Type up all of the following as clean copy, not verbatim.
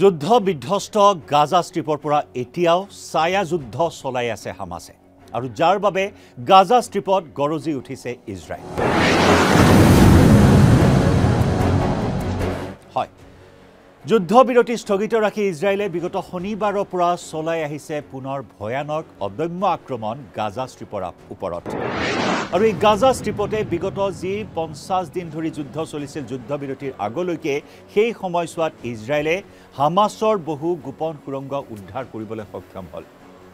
যুদ্ধ বিধ্বস্ত গাজা ষ্ট্ৰিপৰ পৰা এতিয়াও ছায়া যুদ্ধ চলাই আছে হামাছে আৰু যাৰ বাবে গাজা ষ্ট্ৰিপত গৰজি উঠিছে ইজৰাইল। হয়, যুদ্ধবিৰতি স্থগিত ৰাখি ইজৰাইলে বিগত শনিবাৰৰ পৰা চলাই আহিছে পুনৰ ভয়ানক অদম্য আক্ৰমণ গাজা ষ্ট্ৰিপৰ ওপৰত। আৰু এই গাজা ষ্ট্ৰিপতে বিগত যি 50 দিন ধৰি যুদ্ধ চলিছিল যুদ্ধবিৰতিৰ আগলৈকে সেই সময়ছোৱাত ইজৰাইলে হামাছৰ বহু গোপন সুৰংগ উদ্ধাৰ কৰিবলৈ সক্ষম হ'ল।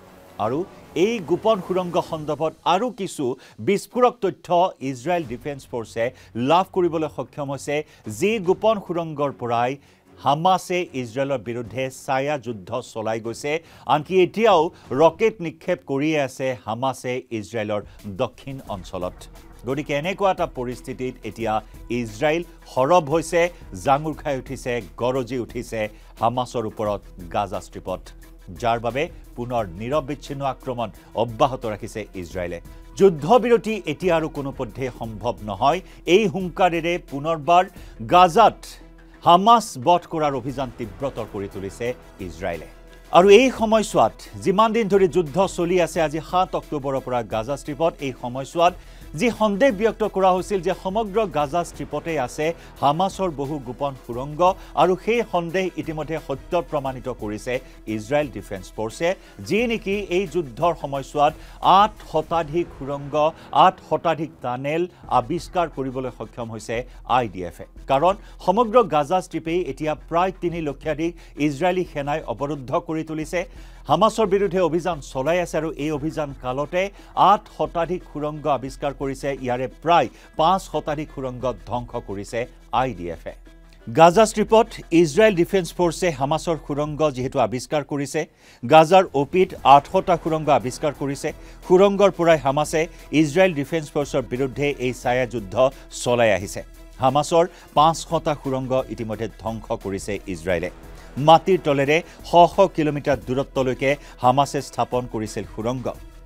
আৰু এই গোপন সুৰংগ সন্দৰ্ভত আৰু কিছু বিস্ফোৰক তথ্য ইজৰাইল ডিফেন্স ফৰ্চে লাভ কৰিবলৈ সক্ষম হৈছে, যি গোপন সুৰংগৰ পৰাই হামাছে ইজৰাইলৰ বিৰুদ্ধে ছায়া যুদ্ধ চলাই গৈছে। আনকি এতিয়াও ৰকেট নিক্ষেপ কৰি আছে হামাছে ইজৰাইলৰ দক্ষিণ অঞ্চলত। গতিকে এনেকুৱা এটা পৰিস্থিতিত এতিয়া ইজৰাইল সৰব হৈছে, জাঙুৰ খাই উঠিছে, গৰজি উঠিছে হামাছৰ ওপৰত গাজা ষ্ট্ৰিপত, যাৰ বাবে পুনৰ নিৰবিচ্ছিন্ন আক্ৰমণ অব্যাহত ৰাখিছে ইজৰাইলে। যুদ্ধবিৰতি এতিয়া আৰু কোনোপধ্যে সম্ভৱ নহয়। এই হুংকাৰেৰে পুনৰবাৰ গাজাত হামাছ বধ কৰাৰ অভিযান তীব্ৰতৰ কৰি তুলিছে ইজৰাইলে। আৰু এই সময়ছোৱাত যিমান দিন ধৰি যুদ্ধ চলি আছে, আজি 7 অক্টোবৰৰ পৰা গাজা ষ্ট্ৰিপত, এই সময়ছোৱাত যি সন্দেহ ব্যক্ত কৰা হৈছিল যে সমগ্ৰ গাজা ষ্ট্ৰিপতে আছে হামাছৰ বহু গোপন সুৰংগ, আৰু সেই সন্দেহ ইতিমধ্যে সত্য প্ৰমাণিত কৰিছে ইজৰাইল ডিফেন্স ফৰ্চে, যি নেকি এই যুদ্ধৰ সময়ছোৱাত 8 শতাধিক সুৰংগ, 8 শতাধিক টানেল আৱিষ্কাৰ কৰিবলৈ সক্ষম হৈছে IDFে। কাৰণ সমগ্ৰ গাজা ষ্ট্ৰিপেই এতিয়া প্ৰায় 3 লক্ষাধিক ইজৰাইলী সেনাই অৱৰুদ্ধ কৰি তুলিছে, হামাছৰ বিৰুদ্ধে অভিযান চলাই আছে। আৰু এই অভিযান কালতে 8 শতাধিক সুৰংগ আৱিষ্কাৰ কৰিছে, ইয়াৰে প্ৰায় 5 শতাধিক সুৰংগ ধ্বংস কৰিছে IDFে। গাজা ষ্ট্ৰিপত ইজৰাইল ডিফেন্স ফৰ্চে হামাছৰ সুৰংগ যিহেতু আৱিষ্কাৰ কৰিছে, গাজাৰ OPত 800টা সুৰংগ আৱিষ্কাৰ কৰিছে। সুৰংগৰ পৰাই হামাছে ইজৰাইল ডিফেন্স ফৰ্চৰ বিৰুদ্ধে এই ছায়া যুদ্ধ চলাই আহিছে। হামাছৰ 500টা সুৰংগ ইতিমধ্যে ধ্বংস কৰিছে ইজৰাইলে। মাটিৰ তলেৰে 100 কিলোমিটাৰ দূৰত্বলৈকে হামাছে স্থাপন কৰিছিল সুৰংগ।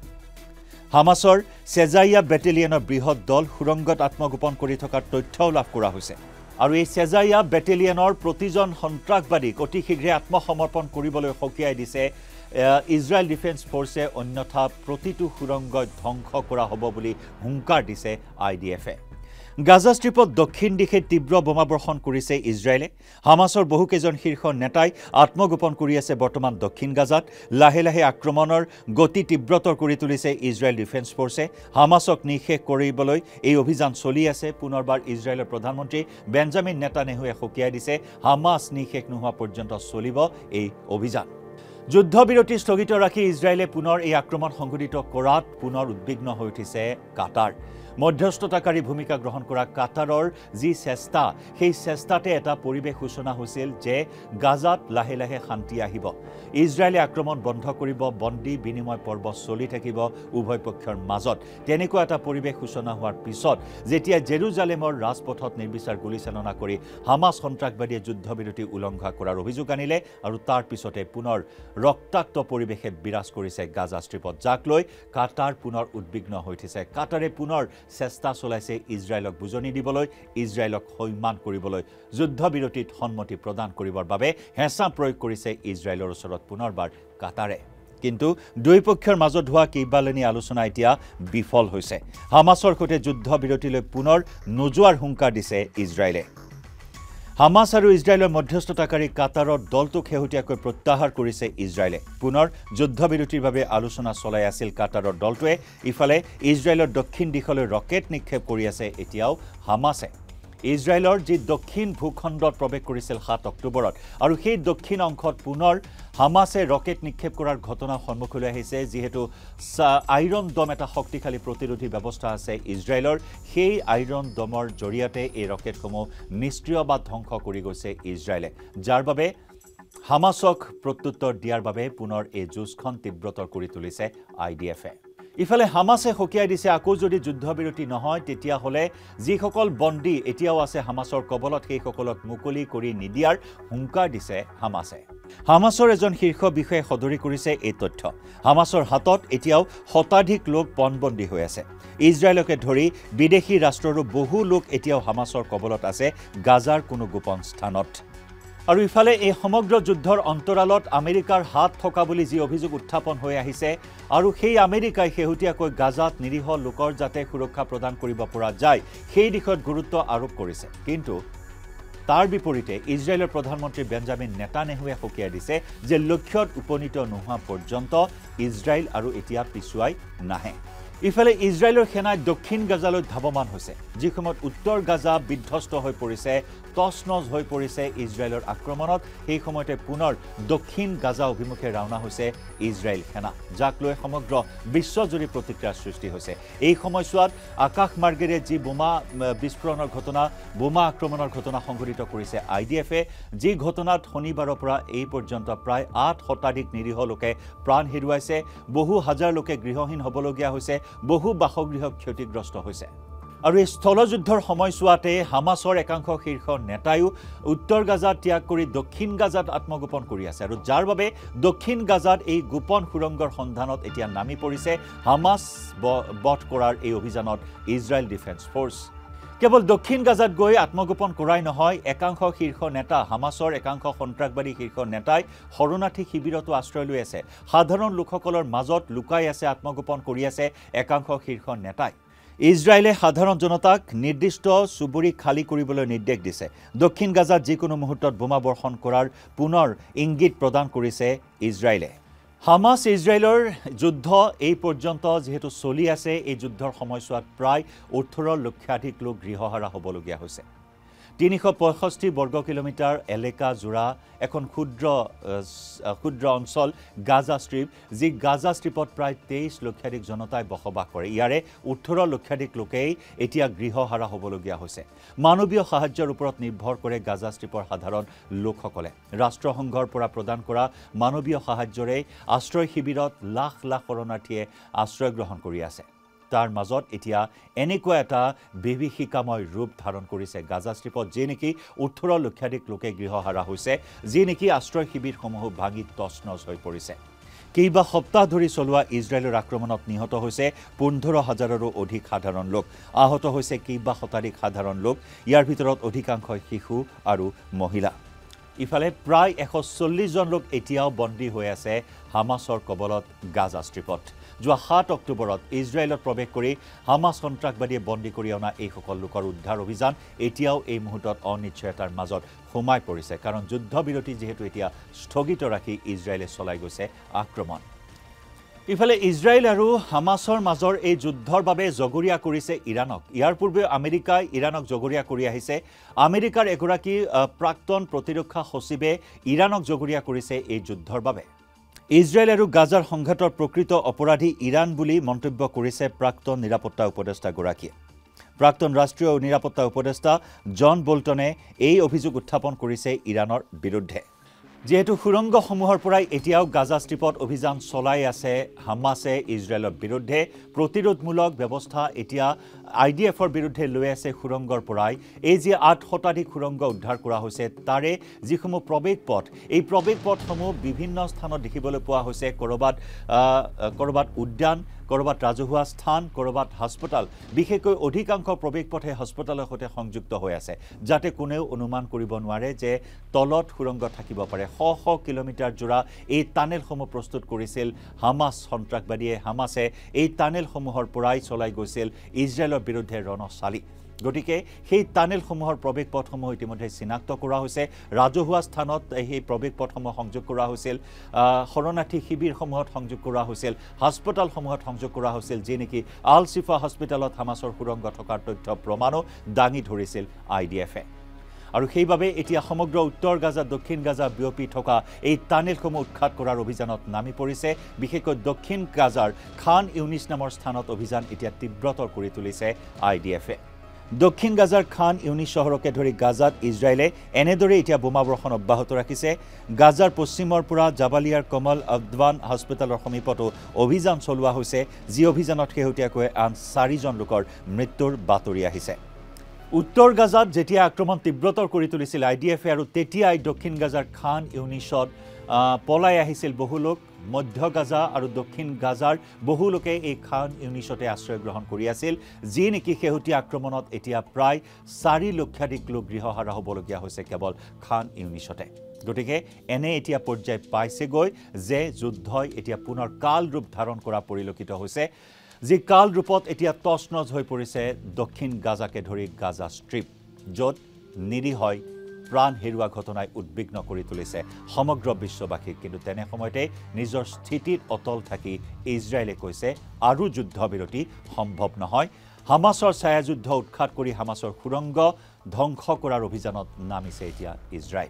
হামাছৰ চেজাইয়া বেটেলিয়নৰ বৃহৎ দল সুৰংগত আত্মগোপন কৰি থকাৰ তথ্যও লাভ কৰা হৈছে। আৰু এই চেজাইয়া বেটেলিয়নৰ প্ৰতিজন সন্ত্ৰাসবাদীক অতি শীঘ্ৰে আত্মসমৰ্পণ কৰিবলৈ সকীয়াই দিছে ইজৰাইল ডিফেন্স ফৰ্চে, অন্যথা প্ৰতিটো সুৰংগই ধ্বংস কৰা হ'ব বুলি হুংকাৰ দিছে IDFে। গাজা ষ্ট্ৰিপত দক্ষিণ দিশে তীব্ৰ বোমাবৰ্ষণ কৰিছে ইজৰাইলে। হামাছৰ বহুকেইজন শীৰ্ষ নেতাই আত্মগোপন কৰি আছে বৰ্তমান দক্ষিণ গাজাত। লাহে লাহে আক্ৰমণৰ গতি তীব্ৰতৰ কৰি তুলিছে ইজৰাইল ডিফেন্স ফৰ্চে। হামাছক নিঃশেষ কৰিবলৈ এই অভিযান চলি আছে। পুনৰবাৰ ইজৰাইলৰ প্ৰধানমন্ত্ৰী বেঞ্জামিন নেতানেহুৱে সকীয়াই দিছে, হামাছ নিঃশেষ নোহোৱা পৰ্যন্ত চলিব এই অভিযান। যুদ্ধবিৰতি স্থগিত ৰাখি ইজৰাইলে পুনৰ এই আক্ৰমণ সংঘটিত কৰাত পুনৰ উদ্বিগ্ন হৈ উঠিছে কাটাৰ। মধ্যস্থতাকাৰী ভূমিকা গ্ৰহণ কৰা কাটাৰৰ যি চেষ্টা, সেই চেষ্টাতে এটা পৰিৱেশ সূচনা হৈছিল যে গাজাত লাহে লাহে শান্তি আহিব, ইজৰাইলে আক্ৰমণ বন্ধ কৰিব, বন্দী বিনিময় পৰ্ব চলি থাকিব উভয় পক্ষৰ মাজত। তেনেকুৱা এটা পৰিৱেশ সূচনা হোৱাৰ পিছত যেতিয়া জেৰুজালেমৰ ৰাজপথত নিৰ্বিচাৰ গুলীচালনা কৰি হামাছ সন্ত্ৰাসবাদীয়ে যুদ্ধবিৰতি উলংঘা কৰাৰ অভিযোগ আনিলে, আৰু তাৰ পিছতে পুনৰ ৰক্তাক্ত পৰিৱেশে বিৰাজ কৰিছে গাজা ষ্ট্ৰিপত, যাক লৈ কাটাৰ পুনৰ উদ্বিগ্ন হৈ উঠিছে। কাটাৰে পুনৰ চেষ্টা চলাইছে ইজৰাইলক বুজনি দিবলৈ, ইজৰাইলক সন্মান কৰিবলৈ, যুদ্ধবিৰতিত সন্মতি প্ৰদান কৰিবৰ বাবে হেঁচা প্ৰয়োগ কৰিছে ইজৰাইলৰ ওচৰত পুনৰবাৰ কাটাৰে। কিন্তু দুয়োপক্ষৰ মাজত হোৱা কেইবালানি আলোচনা এতিয়া বিফল হৈছে। হামাছৰ সৈতে যুদ্ধবিৰতিলৈ পুনৰ নোযোৱাৰ হুংকাৰ দিছে ইজৰাইলে। হামাছ আৰু ইজৰাইলৰ মধ্যস্থতাকাৰী কাটাৰৰ দলটোক শেহতীয়াকৈ প্ৰত্যাহাৰ কৰিছে ইজৰাইলে। পুনৰ যুদ্ধবিৰতিৰ বাবে আলোচনা চলাই আছিল কাটাৰৰ দলটোৱে। ইফালে ইজৰাইলৰ দক্ষিণ দিশলৈ ৰকেট নিক্ষেপ কৰি আছে এতিয়াও হামাছে। ইজৰাইলৰ যি দক্ষিণ ভূখণ্ডত প্ৰৱেশ কৰিছিল 7 অক্টোবৰত, আৰু সেই দক্ষিণ অংশত পুনৰ হামাছে ৰকেট নিক্ষেপ কৰাৰ ঘটনা সন্মুখলৈ আহিছে। যিহেতু আইৰণ দম এটা শক্তিশালী প্ৰতিৰোধী ব্যৱস্থা আছে ইজৰাইলৰ, সেই আইৰণ দমৰ জৰিয়তে এই ৰকেটসমূহ নিষ্ক্ৰিয় বা ধ্বংস কৰি গৈছে ইজৰাইলে, যাৰ বাবে হামাছক প্ৰত্যুত্তৰ দিয়াৰ বাবে পুনৰ এই যুঁজখন তীব্ৰতৰ কৰি তুলিছে IDFে। ইফালে হামাছে সকীয়াই দিছে, আকৌ যদি যুদ্ধবিৰতি নহয় তেতিয়াহ'লে যিসকল বন্দী এতিয়াও আছে হামাছৰ কবলত, সেইসকলক মুকলি কৰি নিদিয়াৰ হুংকাৰ দিছে হামাছে। হামাছৰ এজন শীৰ্ষ বিষয়াই সদৰি কৰিছে এই তথ্য। হামাছৰ হাতত এতিয়াও শতাধিক লোক পণবন্দী হৈ আছে। ইজৰাইলকে ধৰি বিদেশী ৰাষ্ট্ৰৰো বহু লোক এতিয়াও হামাছৰ কবলত আছে গাজাৰ কোনো গোপন স্থানত। আৰু ইফালে এই সমগ্ৰ যুদ্ধৰ অন্তৰালত আমেৰিকাৰ হাত থকা বুলি যি অভিযোগ উত্থাপন হৈ আহিছে আৰু সেই আমেৰিকাই শেহতীয়াকৈ গাজাত নিৰীহ লোকৰ যাতে সুৰক্ষা প্ৰদান কৰিব পৰা যায় সেই দিশত গুৰুত্ব আৰোপ কৰিছে কিন্তু তাৰ বিপৰীতে ইজৰাইলৰ প্ৰধানমন্ত্ৰী বেঞ্জামিন নেতানেহুৱে সকীয়াই দিছে যে লক্ষ্যত উপনীত নোহোৱা পৰ্যন্ত ইজৰাইল আৰু এতিয়া পিছুৱাই নাহে ইফালে ইজৰাইলৰ সেনাই দক্ষিণ গাজালৈ ধাৱমান হৈছে যি সময়ত উত্তৰ গাজা বিধ্বস্ত হৈ পৰিছে তছনছ হৈ পৰিছে ইজৰাইলৰ আক্ৰমণত সেই সময়তে পুনৰ দক্ষিণ গাজা অভিমুখে ৰাওনা হৈছে ইজৰাইল সেনা যাক লৈ সমগ্ৰ বিশ্বজুৰি প্ৰতিক্ৰিয়াৰ সৃষ্টি হৈছে এই সময়ছোৱাত আকাশ মাৰ্গেৰে যি বোমা বিস্ফোৰণৰ ঘটনা বোমা আক্ৰমণৰ ঘটনা সংঘটিত কৰিছে আইডিএফে যি ঘটনাত শনিবাৰৰ পৰা এই পৰ্যন্ত প্ৰায় 8 শতাধিক নিৰীহ লোকে প্ৰাণ হেৰুৱাইছে বহু হাজাৰ লোকে গৃহহীন হ'বলগীয়া হৈছে বহু বাসগৃহ ক্ষতিগ্ৰস্ত হৈছে আৰু এই স্থলযুদ্ধৰ সময়ছোৱাতে হামাছৰ একাংশ শীৰ্ষ নেতায়ো উত্তৰ গাজাত ত্যাগ কৰি দক্ষিণ গাজাত আত্মগোপন কৰি আছে আৰু যাৰ বাবে দক্ষিণ গাজাত এই গোপন সুৰংগৰ সন্ধানত এতিয়া নামি পৰিছে হামাছ বধ কৰাৰ এই অভিযানত ইজৰাইল ডিফেন্স ফ'ৰ্চ কেৱল দক্ষিণ গাজাত গৈ আত্মগোপন কৰাই নহয় একাংশ শীৰ্ষ নেতা হামাছৰ একাংশ সন্ত্ৰাসবাদী শীৰ্ষ নেতাই শৰণাৰ্থী শিবিৰতো আশ্ৰয় লৈ আছে সাধাৰণ লোকসকলৰ মাজত লুকাই আছে আত্মগোপন কৰি আছে একাংশ শীৰ্ষ নেতাই ইজৰাইলে সাধাৰণ জনতাক নিৰ্দিষ্ট চুবুৰী খালী কৰিবলৈ নিৰ্দেশ দিছে দক্ষিণ গাজাত যিকোনো মুহূৰ্তত বোমা বৰ্ষণ কৰাৰ পুনৰ ইংগিত প্ৰদান কৰিছে ইজৰাইলে হামাছ ইজৰাইলৰ যুদ্ধ এই পৰ্যন্ত যেহেতু চলি আছে এই যুদ্ধৰ সময়ছোৱাত প্ৰায় 18 লক্ষাধিক লোক গৃহহাৰা হ'বলগীয়া হৈছে 365 বৰ্গ কিলোমিটাৰ এলেকা জোৰা এখন ক্ষুদ্ৰ অঞ্চল গাজা ষ্ট্ৰিপ যি গাজা ষ্ট্ৰিপত প্ৰায় 23 লক্ষাধিক জনতাই বসবাস কৰে ইয়াৰে 18 লক্ষাধিক লোকেই এতিয়া গৃহহাৰা হ'বলগীয়া হৈছে মানৱীয় সাহায্যৰ ওপৰত নিৰ্ভৰ কৰে গাজা ষ্ট্ৰিপৰ সাধাৰণ লোকসকলে ৰাষ্ট্ৰসংঘৰ পৰা প্ৰদান কৰা মানৱীয় সাহায্যৰে আশ্ৰয় শিবিৰত লাখ লাখ শৰণাৰ্থীয়ে আশ্ৰয় গ্ৰহণ কৰি আছে তাৰ মাজত এতিয়া এনেকুৱা এটা বিভীষিকাময় ৰূপ ধাৰণ কৰিছে গাজা ষ্ট্ৰিপত যে নেকি 18 লক্ষাধিক লোকে গৃহহাৰা হৈছে যি নেকি আশ্ৰয় শিবিৰসমূহ ভাঙি তছনছ হৈ পৰিছে কেইবা সপ্তাহ ধৰি চলোৱা ইজৰাইলৰ আক্ৰমণত নিহত হৈছে 15,000ৰো অধিক সাধাৰণ লোক আহত হৈছে কেইবা শতাধিক সাধাৰণ লোক ইয়াৰ ভিতৰত অধিকাংশই শিশু আৰু মহিলা ইফালে প্ৰায় 140 জন লোক এতিয়াও বন্দী হৈ আছে হামাছৰ কবলত গাজা ষ্ট্ৰিপত যোৱা 7 অক্টোবৰত ইজৰাইলত প্ৰৱেশ কৰি হামাছ সন্ত্ৰাসবাদীয়ে বন্দী কৰি অনা এই সকল লোকৰ উদ্ধাৰ অভিযান এতিয়াও এই মুহূৰ্তত অনিশ্চয়তাৰ মাজত সোমাই পৰিছে কাৰণ যুদ্ধবিৰতি যেহেতু এতিয়া স্থগিত ৰাখি ইজৰাইলে চলাই গৈছে আক্ৰমণ ইফালে ইজৰাইল আৰু হামাছৰ মাজৰ এই যুদ্ধৰ বাবে জগৰীয়া কৰিছে ইৰাণক ইয়াৰ পূৰ্বে আমেৰিকাই ইৰাণক জগৰীয়া কৰি আহিছে আমেৰিকাৰ এগৰাকী প্ৰাক্তন প্ৰতিৰক্ষা সচিবে ইৰাণক জগৰীয়া কৰিছে এই যুদ্ধৰ বাবে ইজৰাইল আৰু গাজাৰ সংঘাতৰ প্ৰকৃত অপৰাধী ইৰাণ বুলি মন্তব্য কৰিছে প্ৰাক্তন নিৰাপত্তা উপদেষ্টা গৰাকীয়ে প্ৰাক্তন ৰাষ্ট্ৰীয় নিৰাপত্তা উপদেষ্টা জন বোল্টনে এই অভিযোগ উত্থাপন কৰিছে ইৰাণৰ বিৰুদ্ধে যেহেতু সুৰংগসমূহৰ পৰাই এতিয়াও গাজা ষ্ট্ৰিপত অভিযান চলাই আছে হামাছে ইজৰাইলৰ বিৰুদ্ধে প্ৰতিৰোধমূলক ব্যৱস্থা এতিয়া আইডিএফৰ বিৰুদ্ধে লৈ আছে সুৰংগৰ পৰাই এই যে 8 শতাধিক সুৰংগ উদ্ধাৰ কৰা হৈছে তাৰে যিসমূহ প্ৰৱেশ পথ এই প্ৰৱেশ পথসমূহ বিভিন্ন স্থানত দেখিবলৈ পোৱা হৈছে কৰবাত উদ্যান কৰবাত ৰাজহুৱা স্থান কৰবাত হাস্পতাল বিশেষকৈ অধিকাংশ প্ৰৱেশ পথে হাস্পতালৰ সৈতে সংযুক্ত হৈ আছে যাতে কোনেও অনুমান কৰিব নোৱাৰে যে তলত সুৰংগ থাকিব পাৰে শ কিলোমিটাৰ জোৰা এই টানেলসমূহ প্ৰস্তুত কৰিছিল হামাছ সন্ত্ৰাসবাদীয়ে হামাছে এই টানেলসমূহৰ পৰাই চলাই গৈছিল ইজৰাইলৰ বিৰুদ্ধে ৰণচালি গতিকে সেই টানেলসমূহৰ প্ৰৱেশ পথসমূহ ইতিমধ্যে চিনাক্ত কৰা হৈছে ৰাজহুৱা স্থানত এই প্ৰৱেশ পথসমূহ সংযোগ কৰা হৈছিল শৰণাৰ্থী শিবিৰসমূহত সংযোগ কৰা হৈছিল হাস্পতালসমূহত সংযোগ কৰা হৈছিল যে নেকি আল শিফা হস্পিটেলত হামাছৰ সুৰংগ থকাৰ তথ্য প্ৰমাণো দাঙি ধৰিছিল আইডিএফে আৰু সেইবাবে এতিয়া সমগ্ৰ উত্তৰ গাজা দক্ষিণ গাজা বিয়পি থকা এই টানেলসমূহ উৎখাত কৰাৰ অভিযানত নামি পৰিছে বিশেষকৈ দক্ষিণ গাজাৰ খান ইউনিছ নামৰ স্থানত অভিযান এতিয়া তীব্ৰতৰ কৰি তুলিছে আইডিএফে দক্ষিণ গাজাৰ খান ইউনিছ চহৰকে ধৰি গাজাত ইজৰাইলে এনেদৰে এতিয়া বোমাবৰ্ষণ অব্যাহত ৰাখিছে গাজাৰ পশ্চিমৰ পৰা জাবালিয়াৰ কমল আদৱান হস্পিটেলৰ সমীপতো অভিযান চলোৱা হৈছে যি অভিযানত শেহতীয়াকৈ আন 4 জন লোকৰ মৃত্যুৰ বাতৰি আহিছে উত্তৰ গাজাত যেতিয়া আক্ৰমণ তীব্ৰতৰ কৰি তুলিছিল আইডিএফে আৰু তেতিয়াই দক্ষিণ গাজাৰ খান ইউনিছত পলাই আহিছিল বহু লোক মধ্য গাজা আৰু দক্ষিণ গাজাৰ বহু লোকে এই খান ইউনিছতে আশ্ৰয় গ্ৰহণ কৰি আছিল যি নেকি শেহতীয়া আক্ৰমণত এতিয়া প্ৰায় 4 লক্ষাধিক লোক গৃহহাৰা হ'বলগীয়া হৈছে কেৱল খান ইউনিছতে গতিকে এনে এতিয়া পৰ্যায় পাইছেগৈ যে যুদ্ধই এতিয়া পুনৰ কাল ৰূপ ধাৰণ কৰা পৰিলক্ষিত হৈছে যি কাল ৰূপত এতিয়া তছনছ হৈ পৰিছে দক্ষিণ গাজাকে ধৰি গাজা ষ্ট্ৰিপ য'ত নিৰীহ প্ৰাণ হেৰুৱা ঘটনাই উদ্বিগ্ন কৰি তুলিছে সমগ্ৰ বিশ্ববাসীক কিন্তু তেনে সময়তে নিজৰ স্থিতিত অটল থাকি ইজৰাইলে কৈছে আৰু যুদ্ধবিৰতি সম্ভৱ নহয় হামাছৰ ছায়াযুদ্ধ উৎখাত কৰি হামাছৰ সুৰংগ ধ্বংস কৰাৰ অভিযানত নামিছে এতিয়া ইজৰাইল